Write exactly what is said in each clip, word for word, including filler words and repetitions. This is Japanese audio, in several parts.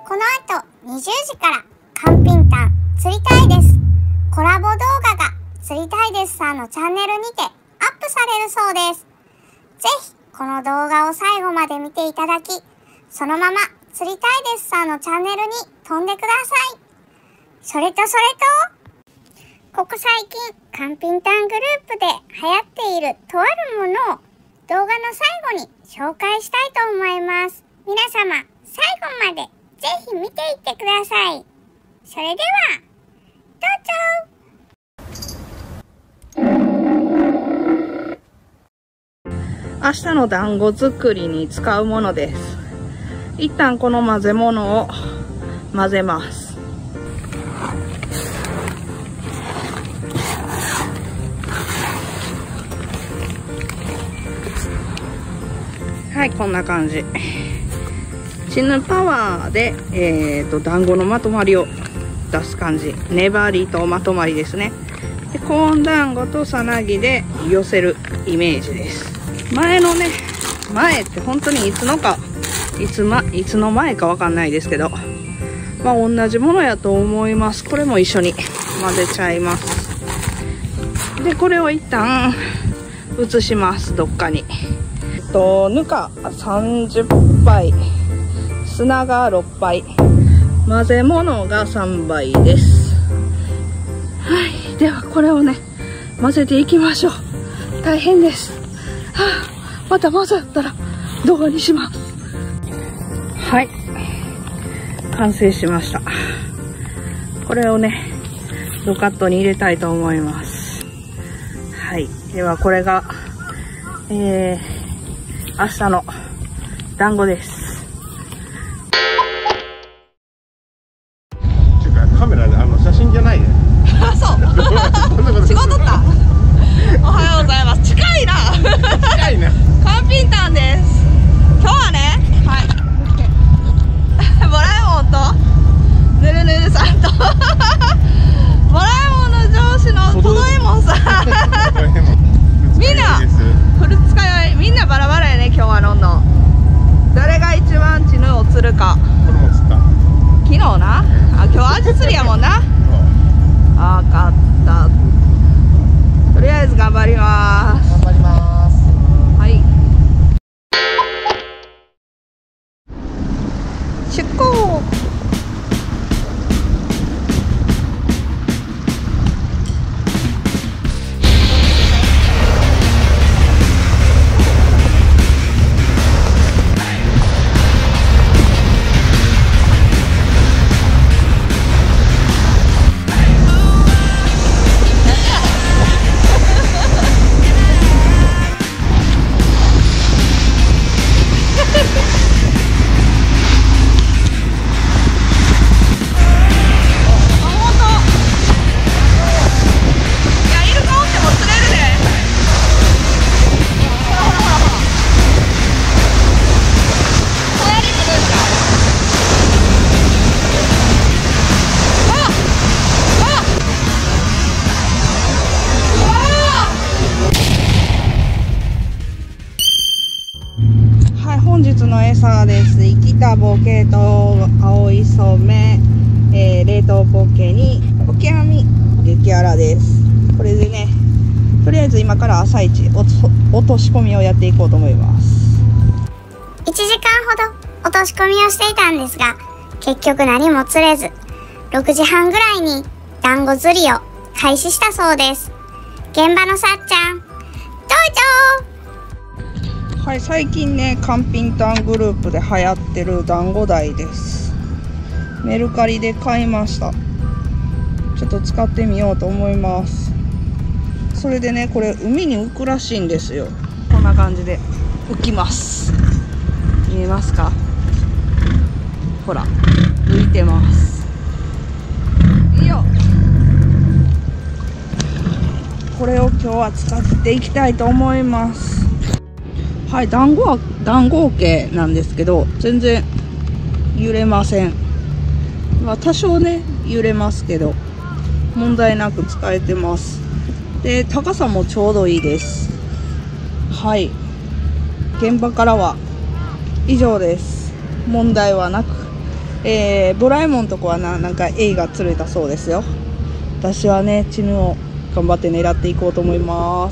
この後にじゅうじからカンピンタン釣りたいです。コラボ動画が釣りたいですさんのチャンネルにてアップされるそうです。ぜひこの動画を最後まで見ていただき、そのまま釣りたいですさんのチャンネルに飛んでください。それとそれと、ここ最近カンピンタングループで流行っているとあるものを動画の最後に紹介したいと思います。皆様最後までぜひ見ていってください。それではどうぞ。 明日の団子作りに使うものです。一旦この混ぜ物を混ぜます。はい、こんな感じ。チヌパワーで、えーと、団子のまとまりを出す感じ。粘りとまとまりですね。でコーン団子とさなぎで寄せるイメージです。前のね、前って本当にいつのか、いつま、いつの前かわかんないですけど、まあ同じものやと思います。これも一緒に混ぜちゃいます。で、これを一旦移します、どっかに。とぬかさんじゅっぱい、砂がろっぱい、混ぜ物がさんばいです。はい、ではこれをね混ぜていきましょう。大変です。はあ、また混ざったら動画にします。はい、完成しました。これをねロカットに入れたいと思います。はい、ではこれがえー明日の団子です。 カメラであの写真じゃないね。 あ、そう。仕事った。おはようございます。近いな。 近いね。 カンピンタンです。今日はね、はい。ドラえもんとぬるぬるさんとドラえもんの上司のトドエモンさん。みんなフル使い、みんなバラバラやね。今日はどんどん誰が一番チヌを釣るか。 これも釣った。 昨日な。あ、今日アジ釣りやもんな。あ、分かった。とりあえず頑張ります。 頑張ります。 はい。出港。本日の餌です。生きたボケと青い染め、えー、冷凍ポケにオキアミ激辛です。これでね、とりあえず今から朝一落とし込みをやっていこうと思います。 いちじかんほど落とし込みをしていたんですが、結局何も釣れず、ろくじはんぐらいに団子釣りを開始したそうです。現場のさっちゃん、どうぞ。 はい、最近ね、カンピンタングループで流行ってる団子台です。メルカリで買いました。ちょっと使ってみようと思います。それでね、これ海に浮くらしいんですよ。こんな感じで浮きます。見えますか？ほら、浮いてます。いいよ。これを今日は使っていきたいと思います。はい、団子は団子桶なんですけど、全然揺れません。まあ多少ね揺れますけど問題なく使えてます。で、高さもちょうどいいです。はい、現場からは以上です。問題はなくえー、ドラえもんとこはな、なんかエイが釣れたそうですよ。私はね、チヌを頑張って狙っていこうと思います。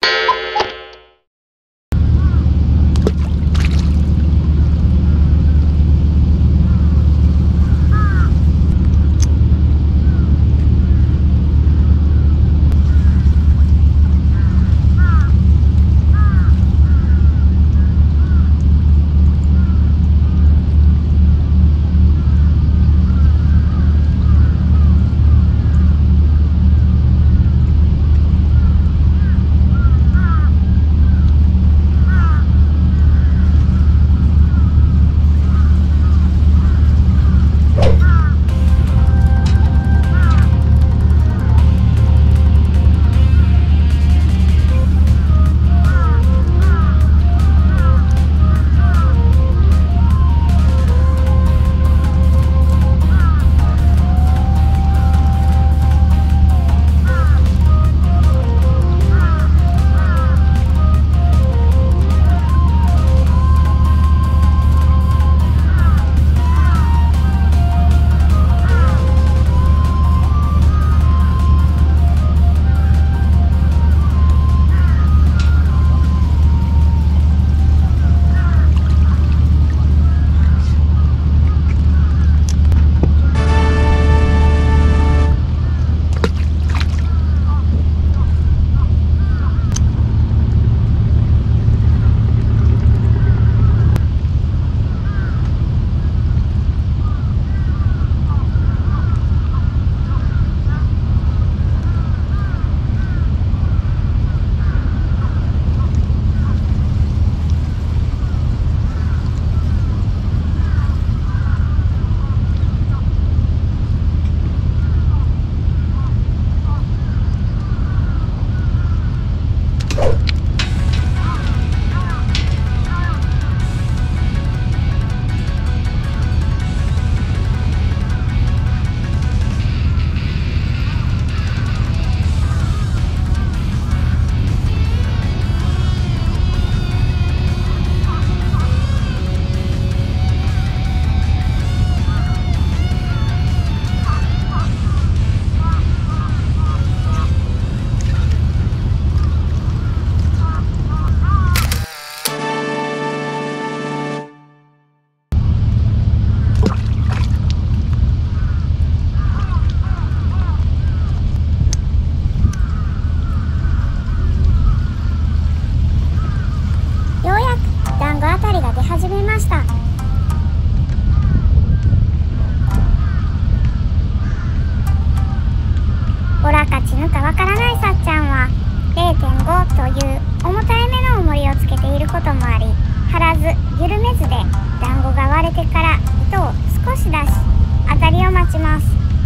オラかチヌかわからないさっちゃんは れいてんご という重たいめの重りをつけていることもあり、張らず緩めずで団子が割れてから糸を少し出し当たりを待ちます。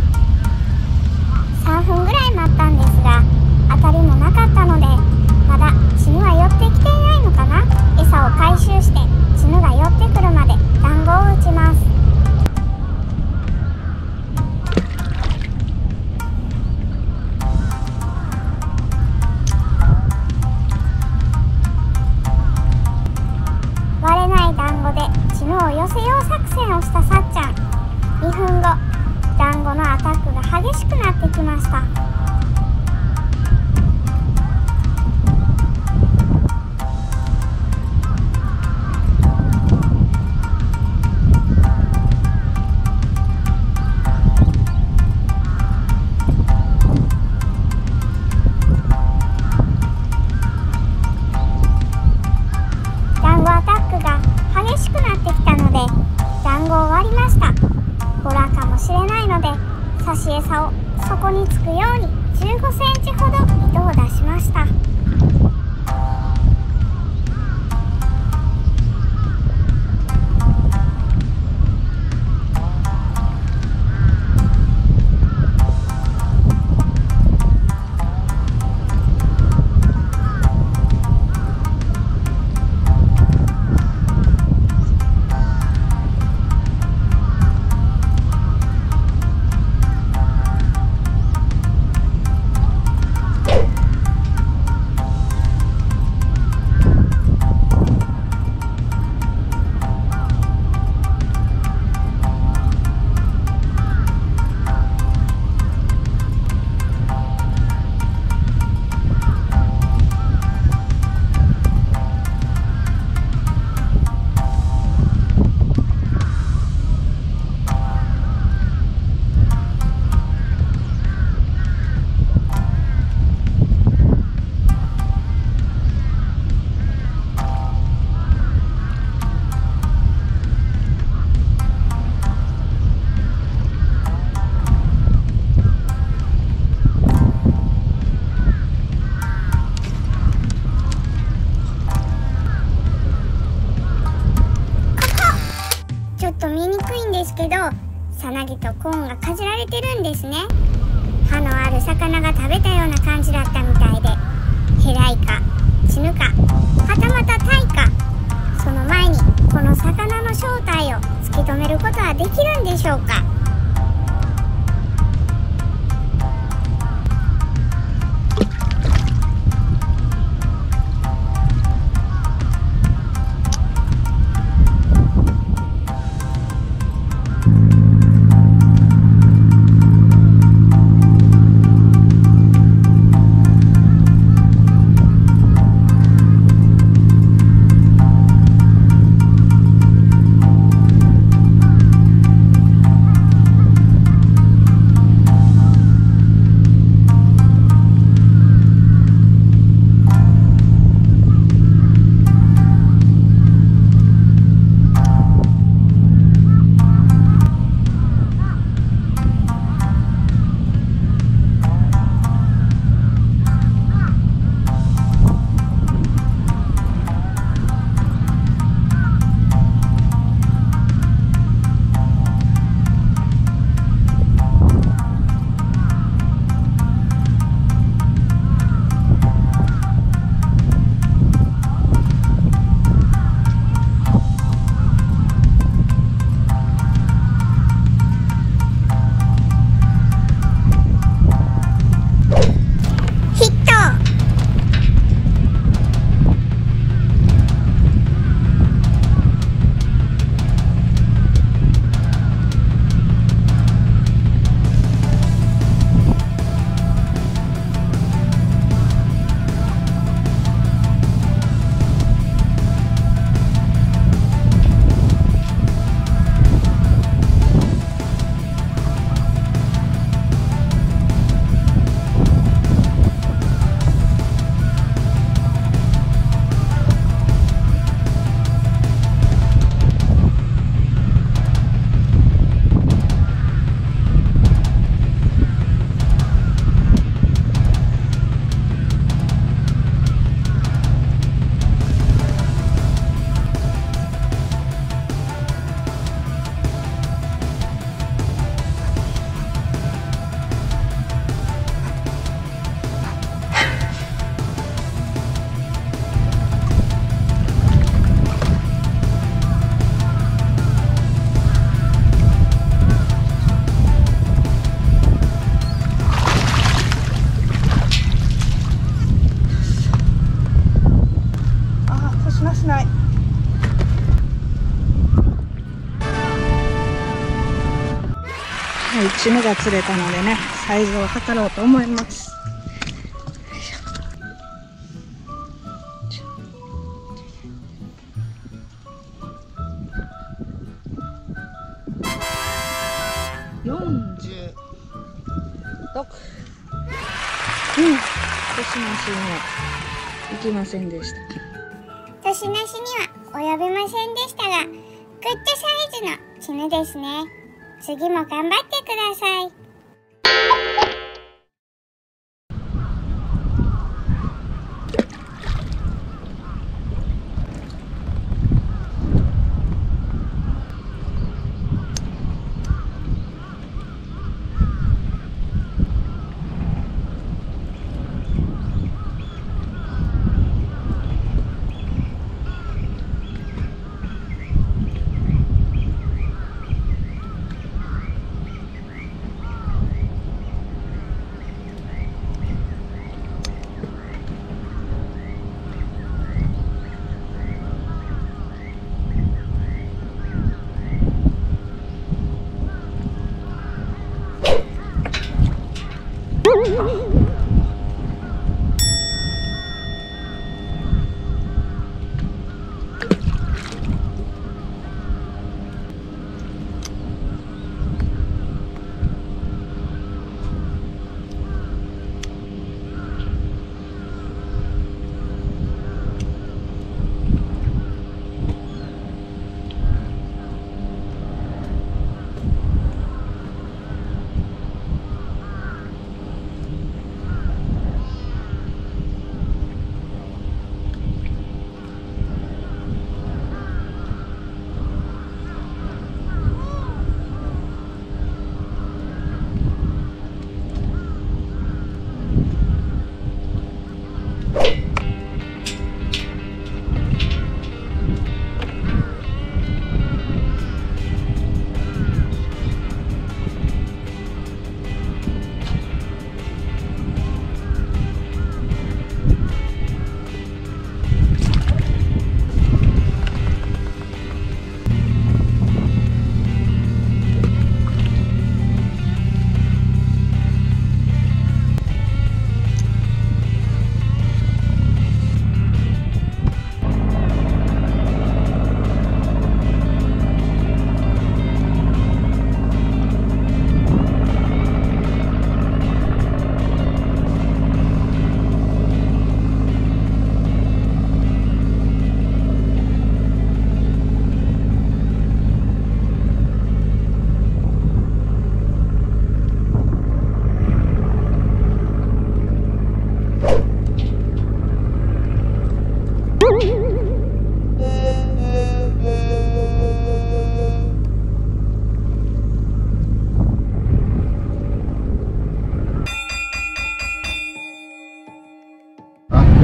さんぷんぐらい待ったんですが当たりもなかったので、まだチヌは寄ってきていないのかな。餌を回収してチヌが寄ってくるまで団子を打ちます。割れない団子でチヌを寄せよう作戦をしたさっちゃん。にふんご、団子のアタックが激しくなってきました。団子アタックが激しくなってきたので団子を割りました。ボラかもしれないので差し餌を底につくようにじゅうごセンチほど糸を出しました。 ですけど、さなぎとコーンがかじられてるんですね。歯のある魚が食べたような感じだったみたいで、ヘライかチヌかはたまたタイか、その前にこの魚の正体を突き止めることはできるんでしょうか。 チヌが釣れたのでね、サイズを測ろうと思います。よんじゅうろく。うん、年なしに行きませんでした。 年なしには及びませんでしたが、グッドサイズのチヌですね。次も頑張ってください。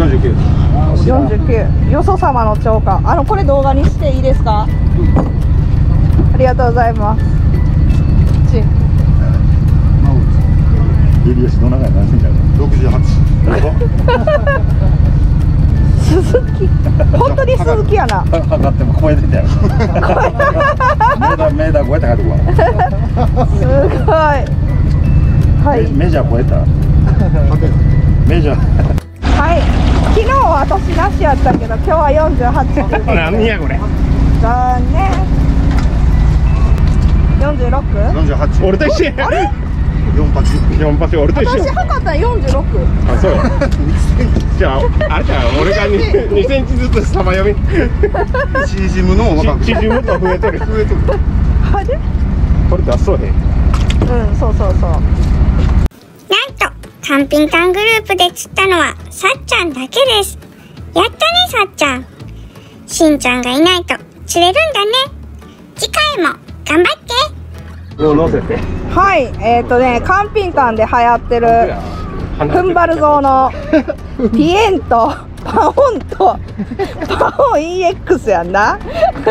んじゅうきゅう。 よんじゅうきゅう。よそ様の超過。あのこれ動画にしていいですか？ありがとうございます。ち襟足の長い何センチあるの？ ろくじゅうはち。 鈴木。本当に鈴木やな。 測っても超えてたやろ。メーターメーター超えたかとか。 すごい。はい。 メジャー超えた。メジャー。 はい。昨日は私なしやったけど、今日はよんじゅうはち。 何やこれ。 残念。よんじゅうろく。 よんじゅうはち。俺と一緒や。 あれ？ 四発。四発俺と一緒。 私測ったらよんじゅうろく。 あ、そう。じゃああれじゃあ俺がにセンチずつサバ読み。縮むのも縮むと増えてる増えてる。 あれ？ これ出そうへん。 うん、そうそうそう。 なんと、カンピンカングループで釣ったのはさっちゃんだけです。やったね、さっちゃん。しんちゃんがいないと釣れるんだね。次回も頑張って。 を乗せて。 はい、えっ、ー、とね、カンピンカンで流行ってる踏ん張る像のピエンとパオンとパオン イーエックス やんな。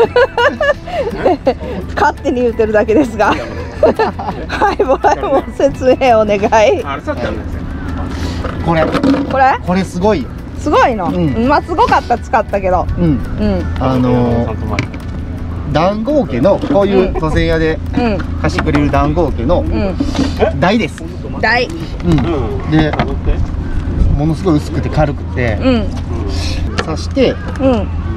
勝手に言ってるだけですが。はい、ボラエモン説明お願い。 あれさっちゃんですよ。 これこれこれすごいよ。 すごいの、 うんまあすごかった使ったけど、 うん。 うんあのー談合家のこういう渡船屋でうん貸してくれる談合家のうん台です。 大うん。で、ものすごい薄くて軽くてうん刺してうん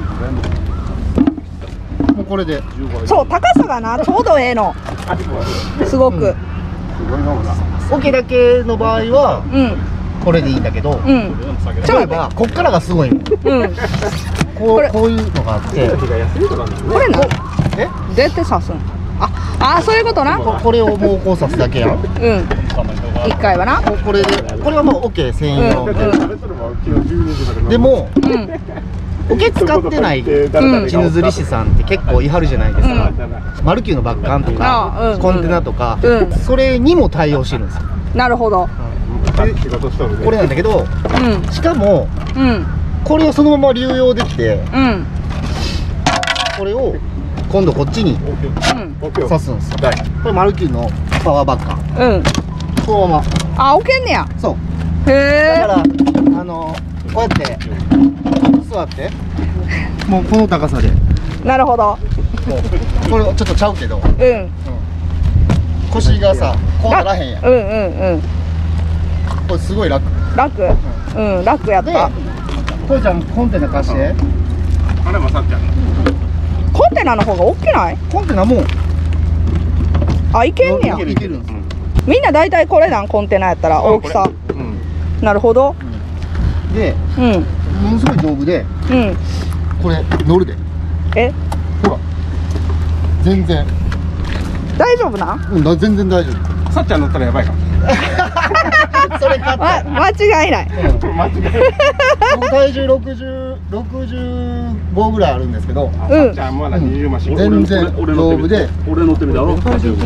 もうこれでそう高さがなちょうどええのすごくオケだけの場合はうんこれでいいんだけど、 うんちょ例えっと待ばこっからがすごいの。 ってうんここれうこういうのがあって、 これなえどうやって刺すんああそういうことなここれをもうこう刺すだけやん。 うん一回はなここれでこれはもうオケ専用うんで。でもうんオケ使ってないん地ぬずり師さんって結構いはるじゃないですか。マルキューのバッカンとあうんかコンテナとか、 うんそれにも対応してるんですよ。 なるほどこれなんだけど、 うんしかもうんこれをそのまま流用できて、 うんこれを今度こっちにうん刺すんですよ。これマルキューのパワーバッカー。 うんそのまま。 あ置けんねやそう。 へえだからあのこうやって座ってもうこの高さでなるほどこれちょっとちゃうけどうん腰がさこうならへんやん。 うんうんうんこれすごい楽楽うん楽やっでたこいちゃんコンテナ貸して。 あれもさっちゃん。 コンテナの方が大きないコンテナもあいけんねやいけるいけるんですよ。 みんな大体これなんコンテナやったら大きさうん。 なるほどでうんものすごい丈夫でうんこれ乗るでえほら全然大丈夫なうんだ全然大丈夫。 さっちゃん乗ったらやばいかも。 それ買ったま間違いない間違いない。 僕体重ろくじゅう、ろくじゅうごぐらいあるんですけど、 あさっちゃんまだにじゅうまし。 全然丈夫で。 俺乗ってみだろ。 ありますよ。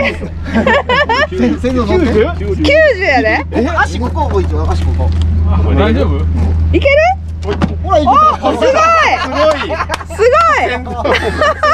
先祖乗って。 きゅうじゅうやでえ、足ここ置いてよ、足ここ。 大丈夫？ いけるほら、いけた。 おすごいすごい。 すごい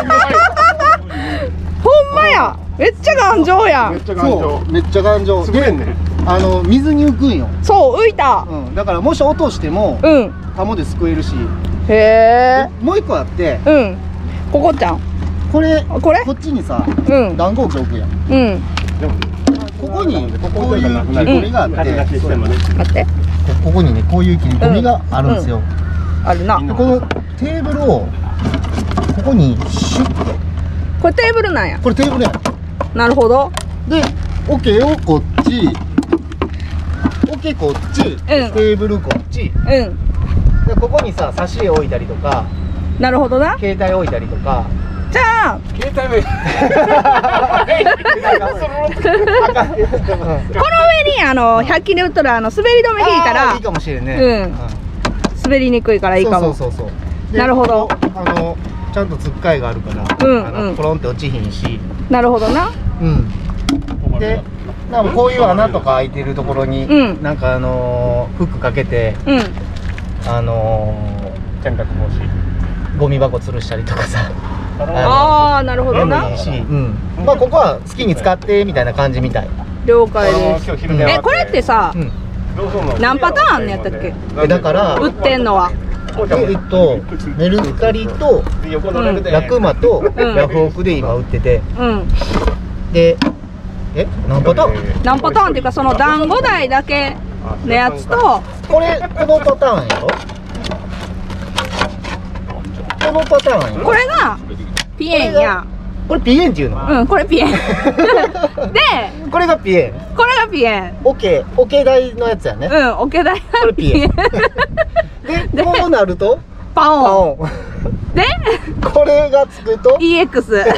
ほんまやめっちゃ頑丈やんめっちゃ頑丈そ。う、めっちゃ頑丈。 滑んね。 あの、水に浮くんよ。 そう浮いたうん、だからもし落としても、 うんタモですくえるし。 へえもう一個あって、 うんここちゃんこれ、 これこっちにさ、 うん暖房機置くやん。 うんここに、こういう切り込みがあって、 待ってここにね、こういう切り込みがあるんですよ。 あるなでこのテーブルをここにシュッと、 これテーブルなんやこれテーブルやん。 なるほどでオケをこっち、オケこっち、テーブルこっちうんで、ここにさ挿絵置いたりとかなるほどな携帯置いたりとか。 じゃあ携帯は。 この上にあのひゃく均で売っとるあの滑り止め引いたらあーいいかもしれんね。 うん滑りにくいからいいかもそうそうそうそうでなるほど。 あのちゃんとつっかえがあるから、 うんあのうんポロンって落ちひんし。 なるほどなうんでなんかこういう穴とか開いてるところに、 うんなんかあのーフックかけてうんあの洗濯防止。 ー、ゴミ箱吊るしたりとかさ。 ああ、なるほどな。 いいし、うん。まあここは好きに使ってみたいな感じみたい。 了解です。 うんえ、これってさ、 うん。 何パターンあんのやったっけ？ えだから売ってんのは。 えっとメルカリとラクマとヤフオクで今売ってて、 うん。 で、え何パターン？ 何パターンっていうか、その団子台だけのやつと、 これこのパターンやろ？このパターンやろ？ これがピエンや。 これピエンっていうの？ うん、これピエン。で、 これがピエン。 これがピエン。 オケオケ台のやつやね。 うん、オケ台これピエン。で、こうなるとパパオン。 オン。 で、 これがつくとイーエックス。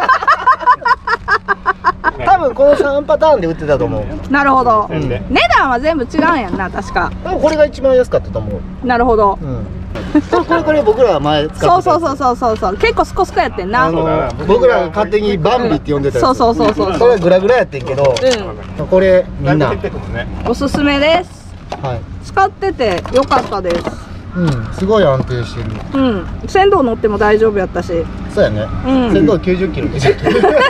多分このさんパターンで売ってたと思う。 なるほど。 うん値段は全部違うんやんな、確か。 でもこれが一番安かったと思う。 なるほど。 うん。これこれ僕ら前使ってた。 そうそうそうそうそう。結構スコスコやってんな。 あの僕らが勝手にバンビって呼んでたやつ。 そうそうそうそうそれはグラグラやってんけど、 うこれみんな、はん。おすすめです。 い。 使っててよかったです。 うん、すごい安定してる。 うん。船頭乗っても大丈夫やったし。 そうやね。 うん先頭きゅうじゅっキロでした。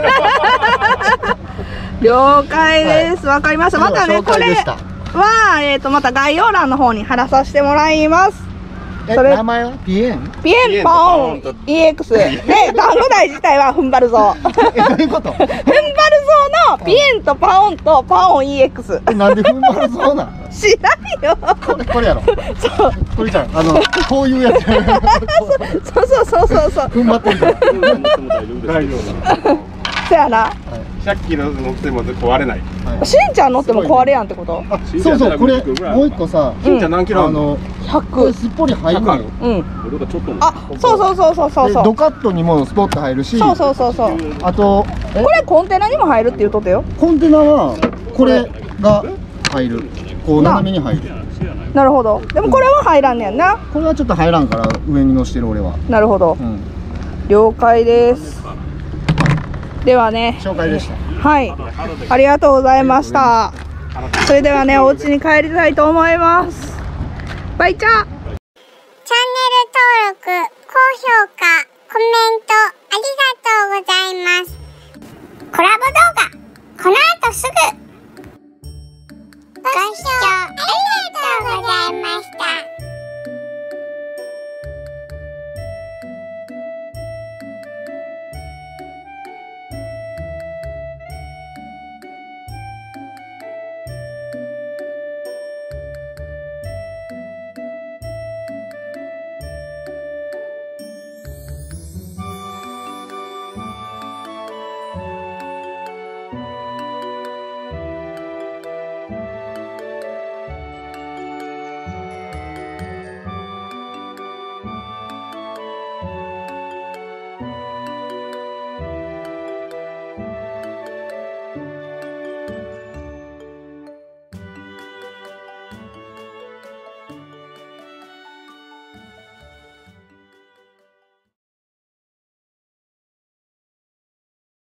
了解です。わかりました。またね、 紹これ介でした。 は、えっと、また概要欄の方に貼らさせてもらいます。 え、 それ名前はピエン？ ピエンポン イーエックス で、団子台自体は踏ん張るぞ。 え、どういうこと？ 踏ん張るぞのピエンとパオンとパオン イーエックス。 え、なんで踏ん張るそうなん？ 知らんよ。 これこれやろ。 そう。 これじゃん。あのこういうやつ。 そうそうそうそうそう。 踏ん張ってるから。 大丈夫。 そやな。 ひゃっキロ乗っても壊れない。 しんちゃん乗っても壊れやんってこと？ あ、そうそう、これもう一個さ、 しんちゃん何キロああるの？ のひゃこれく。 すっぽり入るのよ。 うん。 俺がちょっとあ、そうそうそうそうそうそう。 でドカットにもスポッと入るし、 そうそうそうそう。 あとえこれコンテナにも入るって言うとったよ。 コンテナはこれが入る。こう斜めに入る。 なるほど。でもこれは入らんねやんな。 これはちょっと入らんから上に乗してる俺は。 なるほど。 うん。 了解です。ではね。 紹介でした。 はい。ありがとうございました。それではね、お家に帰りたいと思います。バイチャー。 チャンネル登録、高評価、コメント